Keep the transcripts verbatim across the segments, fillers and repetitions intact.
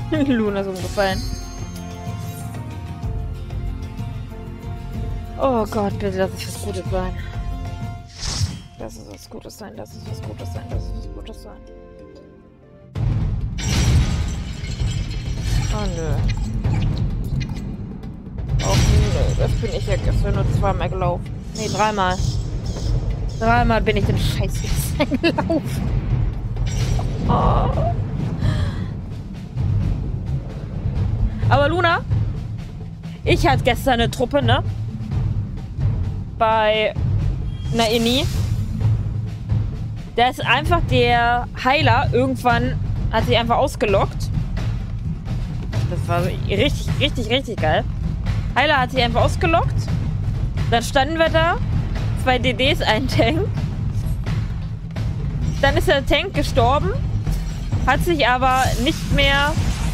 Luna ist umgefallen. Oh Gott, bitte lass es was Gutes sein. Lass es was Gutes sein, lass es was Gutes sein, lass es was Gutes sein. Oh nö. Oh nö, das bin ich ja gestern nur zweimal gelaufen. Nee, dreimal. Dreimal bin ich den Scheiß jetzt gelaufen. Oh. Aber Luna, ich hatte gestern eine Truppe, ne? Bei Naini. Da ist einfach der Heiler irgendwann, hat sich einfach ausgelockt. Das war richtig, richtig, richtig geil. Heiler hat sich einfach ausgelockt. Dann standen wir da. Zwei D Ds, ein Tank. Dann ist der Tank gestorben. Hat sich aber nicht mehr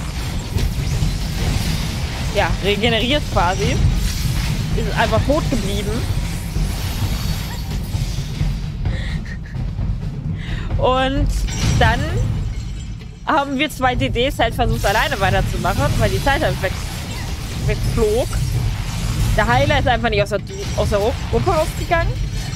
ja, regeneriert quasi. Ist einfach tot geblieben. Und dann haben wir zwei D Ds halt versucht, alleine weiterzumachen, weil die Zeit halt weg, wegflog. Der Heiler ist einfach nicht aus der, aus der Gruppe rausgegangen.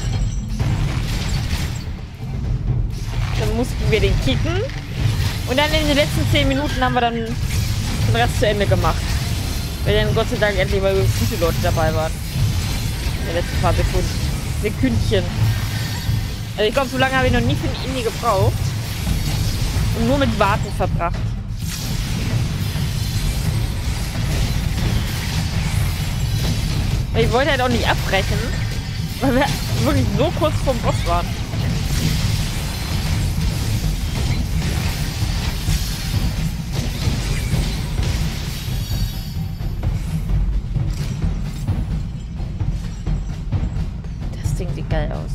Dann mussten wir den kicken. Und dann in den letzten zehn Minuten haben wir dann den Rest zu Ende gemacht. Weil dann Gott sei Dank endlich mal gute Leute dabei waren. In den letzten paar Sekunden. Sekündchen. Also ich glaube, so lange habe ich noch nie für ein Indie gebraucht. Und nur mit Warten verbracht. Ich wollte halt auch nicht abbrechen, weil wir wirklich so kurz vorm Boss waren. Das Ding sieht geil aus.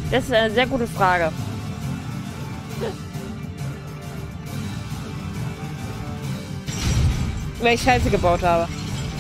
Das ist eine sehr gute Frage. Weil ich Scheiße gebaut habe.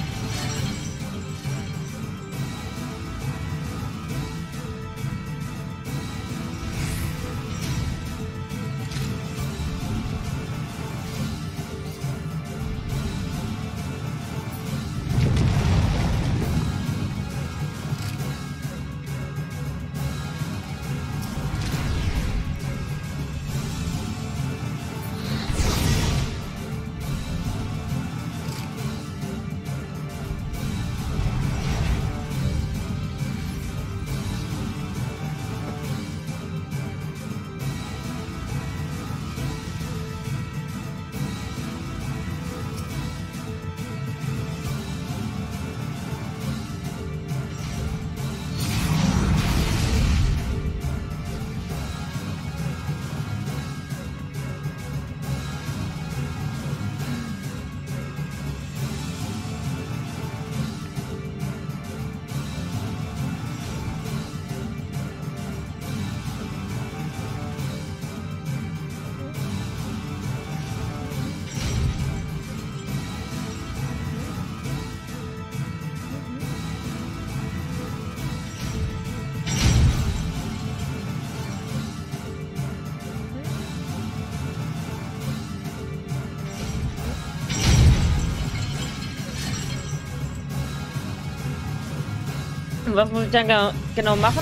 Was muss ich dann genau, genau machen?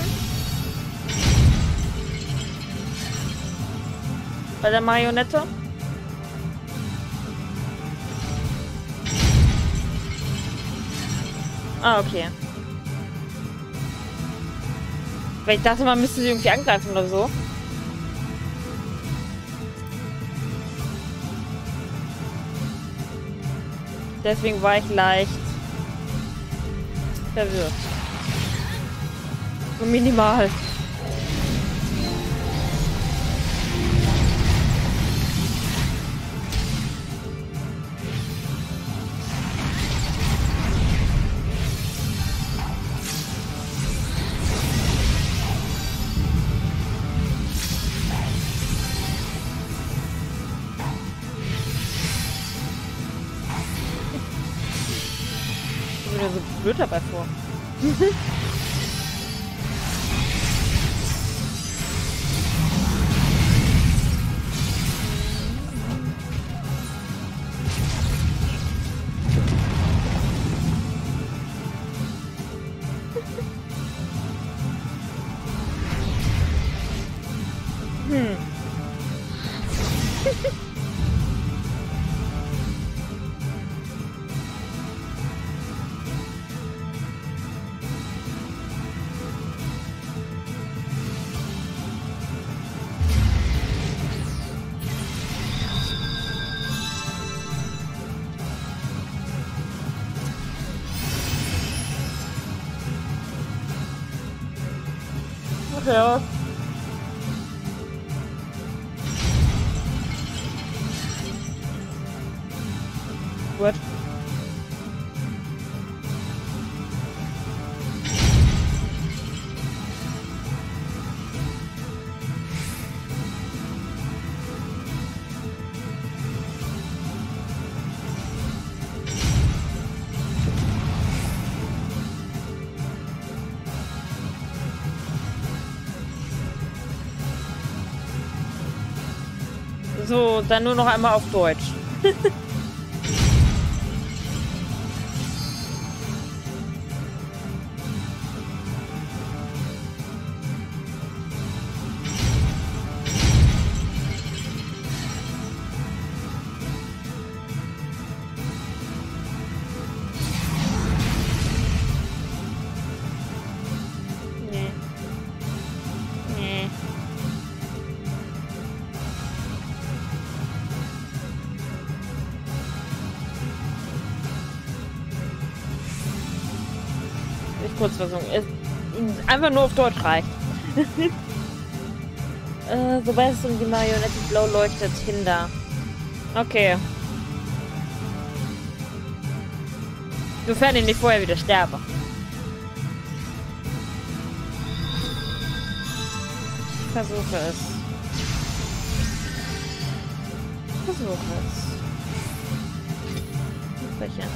Bei der Marionette? Ah, okay. Weil ich dachte, man müsste sie irgendwie angreifen oder so. Deswegen war ich leicht verwirrt. Nur minimal. Ich bin mir so blöd dabei vor. Hm. Ach ja. Gut. So, dann nur noch einmal auf Deutsch. Nee. Nee. Kurzfassung. Es, einfach nur auf Deutsch reicht. äh, sobald es um die Marionette blau leuchtet, hinter. Okay. Sofern ich nicht vorher wieder sterbe. Versuche es. Versuche es. Welche?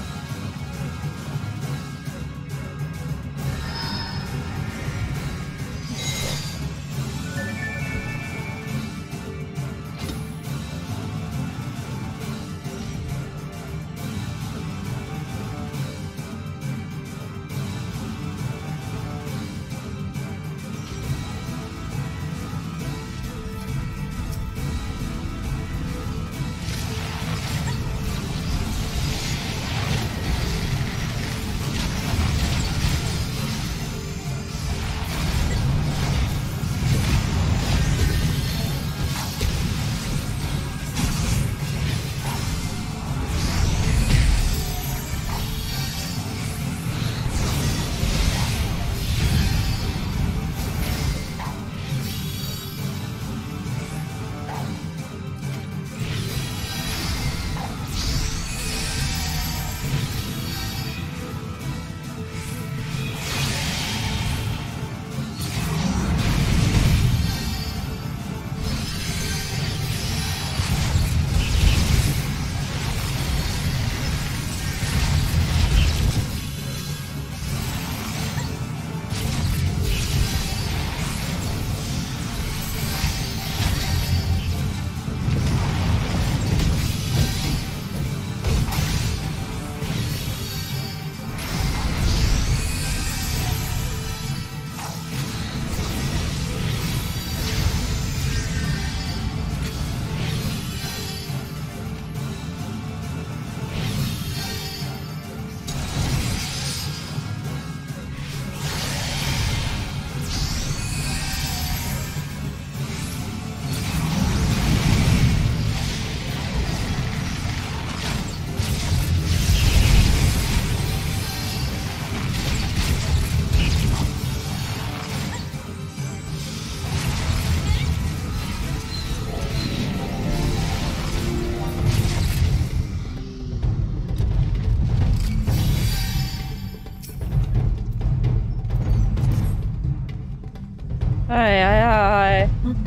Ei, ei, ei.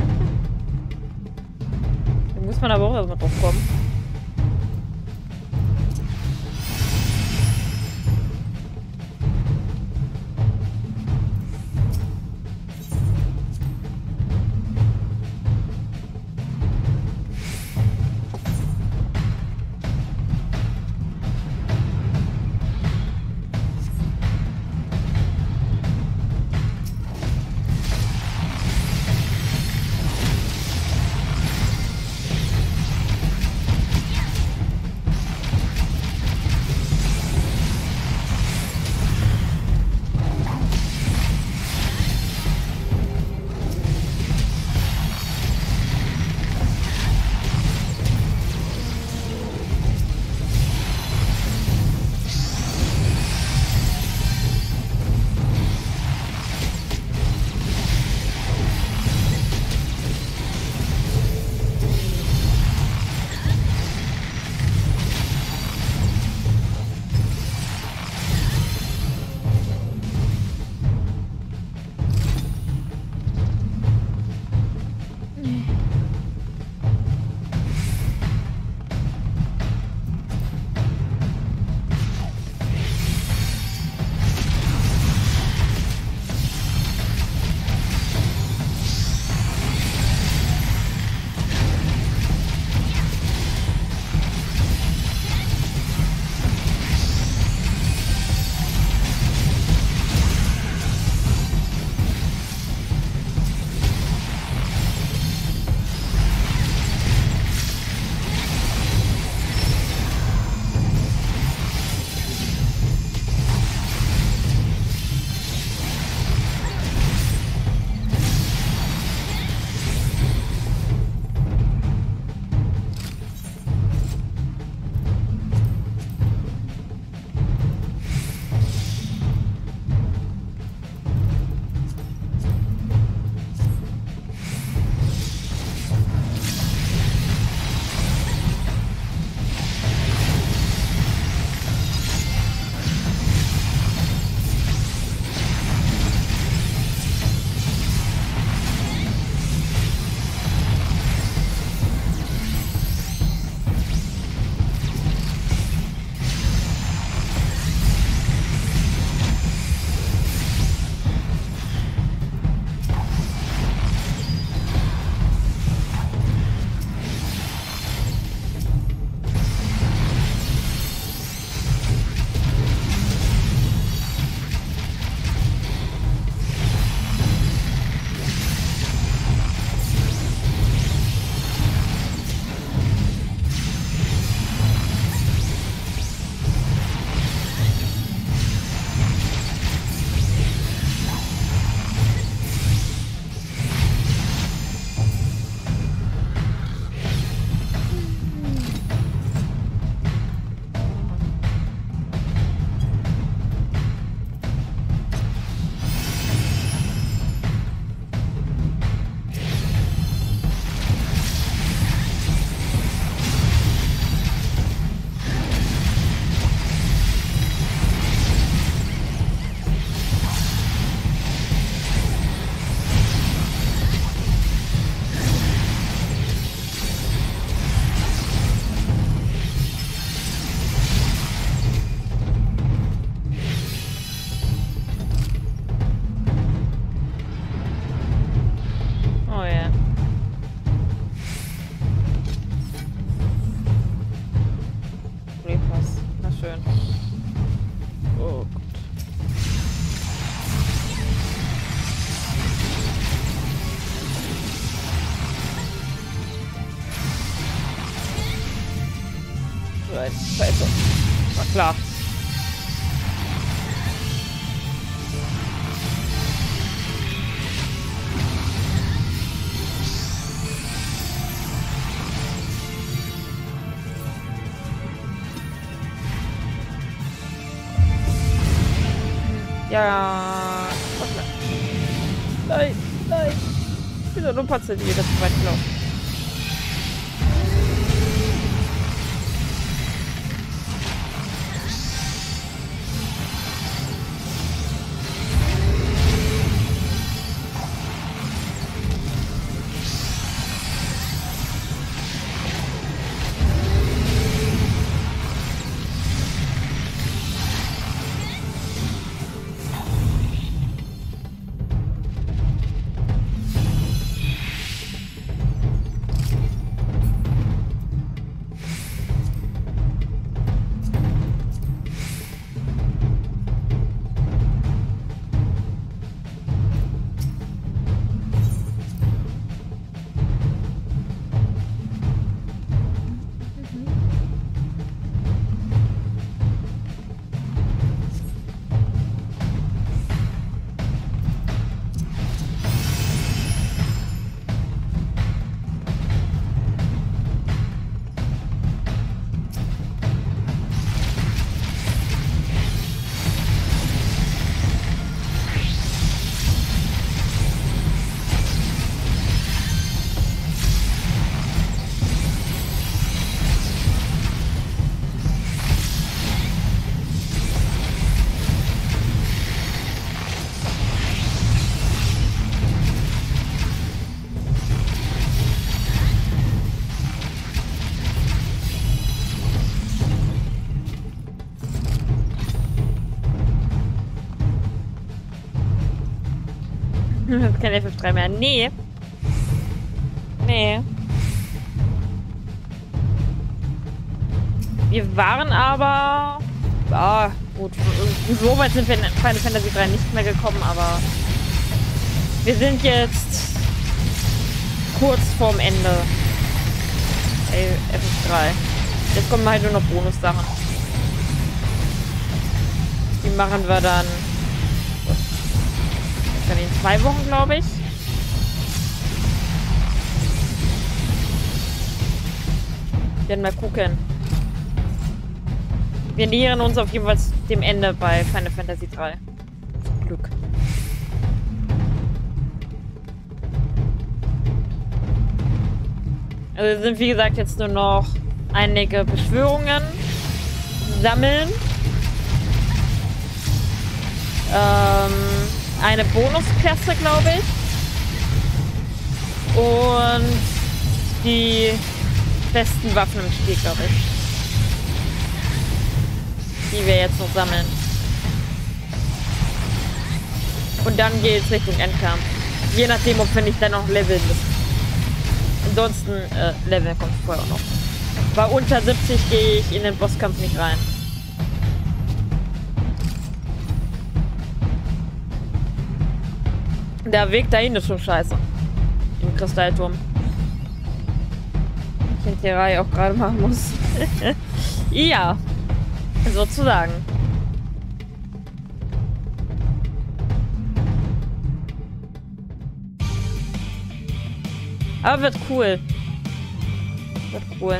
Da muss man aber auch erstmal drauf kommen. rein. Scheiße. War klar. Ja. Nein, nein. Ich bin doch nur Patze, die wieder zu weit gelaufen. Kein F F drei mehr. Nee. Nee. Wir waren aber... Ja, gut. So weit sind wir in Final Fantasy drei nicht mehr gekommen, aber... Wir sind jetzt... kurz vorm Ende. Ey, F F drei. Jetzt kommen halt nur noch Bonussachen. Die machen wir dann... Dann in zwei Wochen, glaube ich. Wir werden mal gucken. Wir nähern uns auf jeden Fall dem Ende bei Final Fantasy drei. Zum Glück. Also sind wie gesagt jetzt nur noch einige Beschwörungen sammeln. Ähm... Eine Bonusklasse, glaube ich. Und die besten Waffen im Spiel, glaube ich. Die wir jetzt noch sammeln. Und dann geht es Richtung Endkampf. Je nachdem, ob wir nicht dann noch leveln müssen. Ansonsten, äh, Leveln kommt vorher auch noch. Bei unter siebzig gehe ich in den Bosskampf nicht rein. Der Weg dahin ist schon scheiße. Im Kristallturm. Ich in der Reihe auch gerade machen muss. Ja. Sozusagen. Aber wird cool. Wird cool.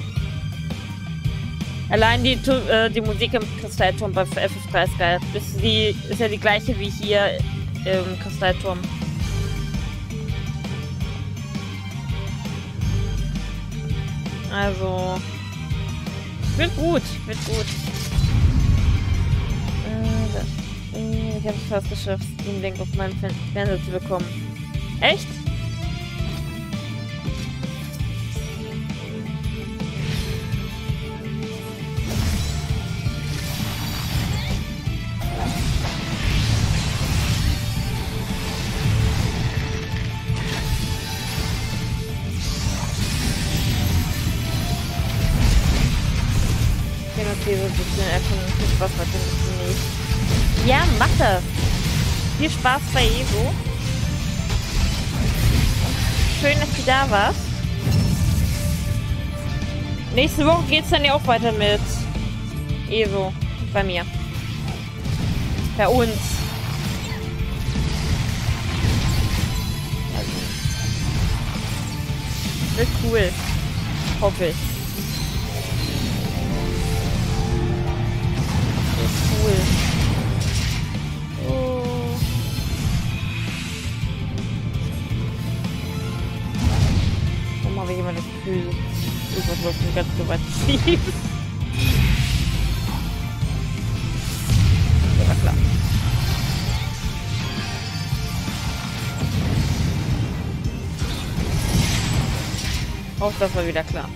Allein die, äh, die Musik im Kristallturm bei F F drei ist geil. Ist, die, ist ja die gleiche wie hier im Kristallturm. Also wird gut, wird gut. Äh, ich habe es fast geschafft, den Link auf meinem Fernseher zu bekommen. Echt? Okay, so ein bisschen erkunden. Viel Spaß natürlich nicht. Ja, mach das. Viel Spaß bei Evo. Schön, dass du da warst. Nächste Woche geht's dann ja auch weiter mit ESO. Bei mir. Bei uns. Also. Wird cool. Hoffe ich. Wird cool. Oh. Warum habe ich immer das Gefühl, irgendwas läuft nicht ganz so weit schief. Ja, war klar. Auch das war wieder klar.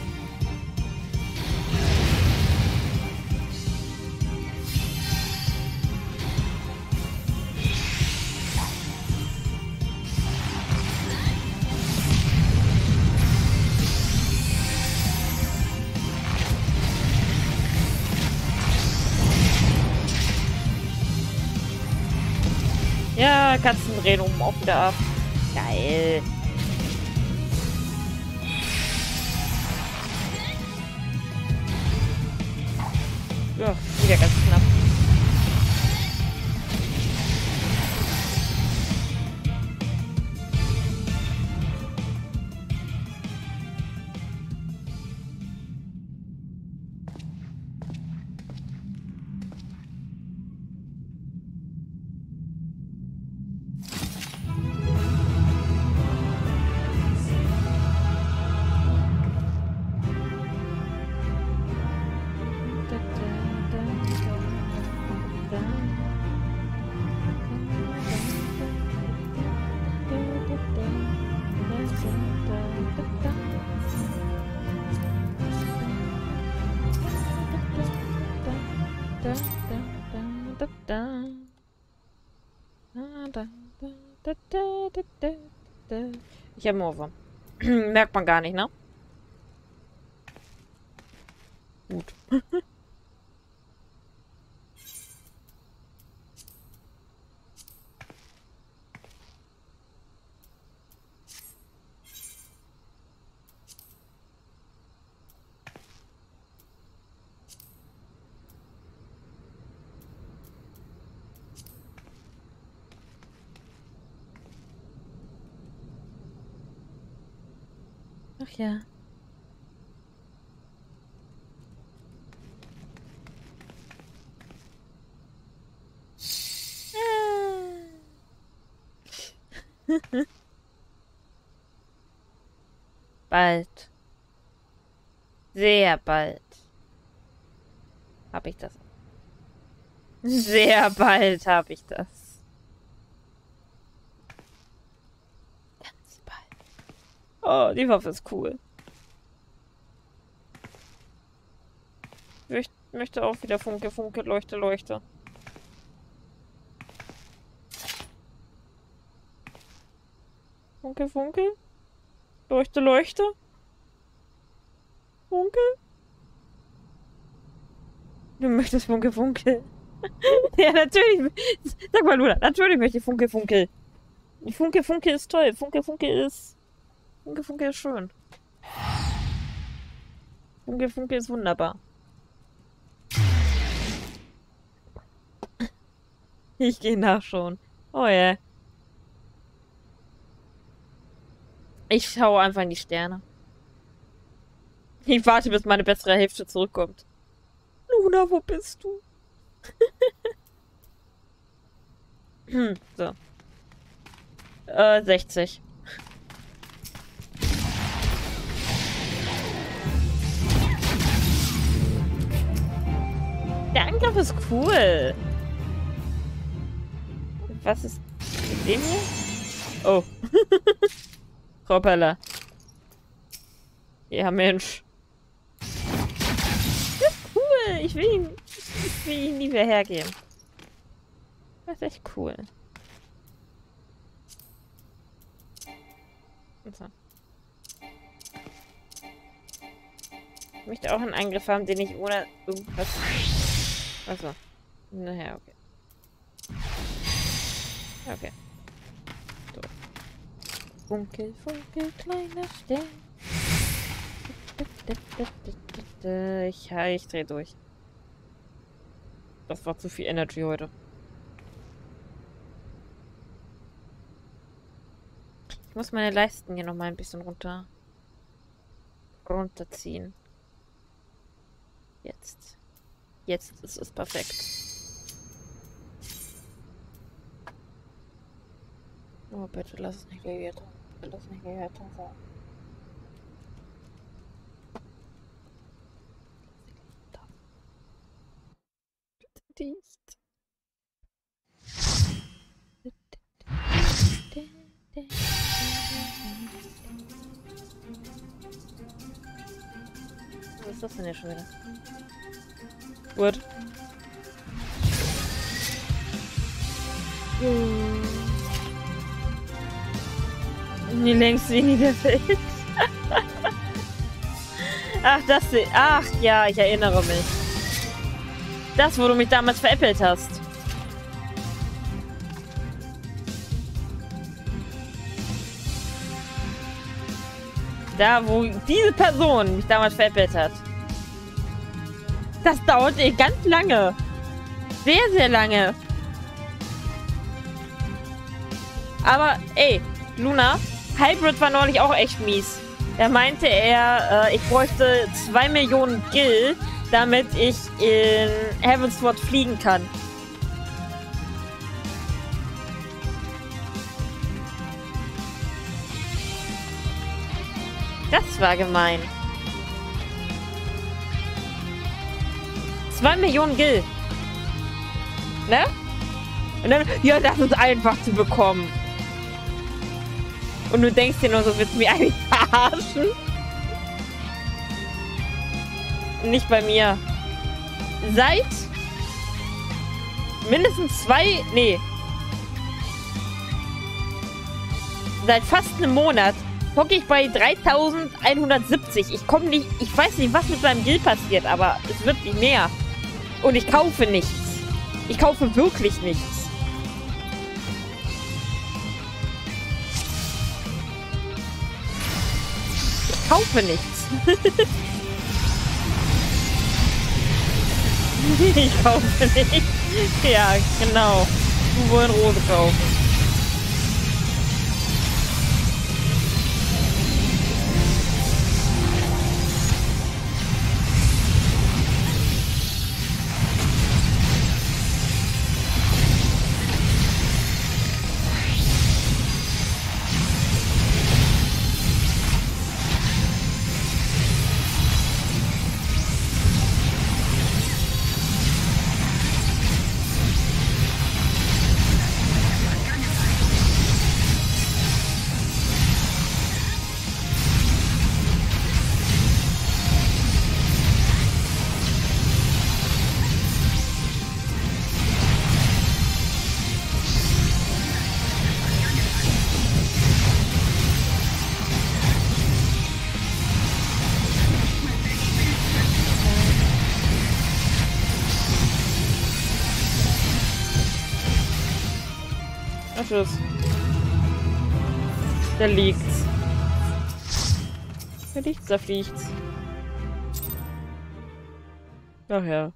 Ja, Katzen drehen oben auch wieder ab. Geil. Ja, wieder ganz knapp. Ich habe Morphe. Merkt man gar nicht, ne? Gut. Ach ja. Bald. Sehr bald. Hab ich das. Sehr bald habe ich das. Ganz bald. Oh, die Waffe ist cool. Ich möchte auch wieder Funke, Funke, Leuchte, Leuchte. Funke, Funke. Leuchte, Leuchte. Funke. Du möchtest Funke, Funke. Ja, natürlich. Sag mal, Luna, natürlich möchte ich Funke, Funke. Funke, Funke ist toll. Funke, Funke ist... Funke, Funke ist schön. Funke, Funke ist wunderbar. Ich gehe nachschauen. Oh ja. Yeah. Ich schaue einfach in die Sterne. Ich warte, bis meine bessere Hälfte zurückkommt. Luna, wo bist du? Hm, so. Äh, sechzig. Der Angriff ist cool. Was ist mit dem hier? Oh. Hoppala. Ja, Mensch. Das ist cool. Ich will ihn, ich will ihn nie mehr hergeben. Das ist echt cool. So. Ich möchte auch einen Angriff haben, den ich ohne irgendwas... Achso. Naja, okay. Okay. So. Funkel, funkel, kleiner Stern. Ich, ja, ich dreh durch. Das war zu viel Energy heute. Ich muss meine Leisten hier nochmal ein bisschen runter runterziehen. Jetzt. Jetzt ist es perfekt. Oh, bitte lass es nicht Leviathan. Bitte lass es nicht Leviathan sein. Bitte nicht. Was ist das denn hier schon wieder? Gut. Die längste Linie der Welt. Ach, das... Ach, ja, ich erinnere mich. Das, wo du mich damals veräppelt hast. Da, wo diese Person mich damals veräppelt hat. Das dauert eh ganz lange. Sehr, sehr lange. Aber, ey, Luna, Hybrid war neulich auch echt mies. Da meinte er, äh, ich bräuchte zwei Millionen Gil, damit ich in Heavensward fliegen kann. Das war gemein. Zwei Millionen Gil. Ne? Und dann, ja, das ist einfach zu bekommen. Und du denkst dir nur so, willst du mich eigentlich verarschen? Nicht bei mir. Seit mindestens zwei, nee. Seit fast einem Monat hocke ich bei dreitausendeinhundertsiebzig. Ich komme nicht, ich weiß nicht, was mit meinem Gil passiert, aber es wird nicht mehr. Und ich kaufe nichts. Ich kaufe wirklich nichts. Ich kaufe nichts. Ich kaufe nichts. Ja, genau. Du wollen Rose kaufen. Tschüss. Da liegt's. Da liegt's, da fliegt's. Ach ja.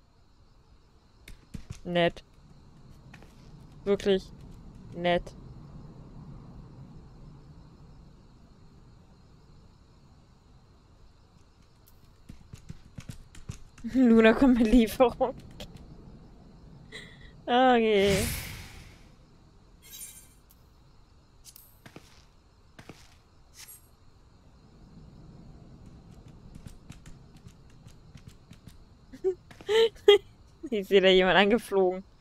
Nett. Wirklich nett. Luna kommt mit Lieferung. Okay. Ich sehe da jemand angeflogen.